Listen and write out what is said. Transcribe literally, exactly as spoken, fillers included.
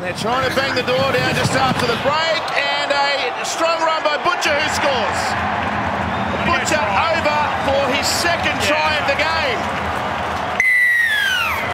They're trying to bang the door down just after the break.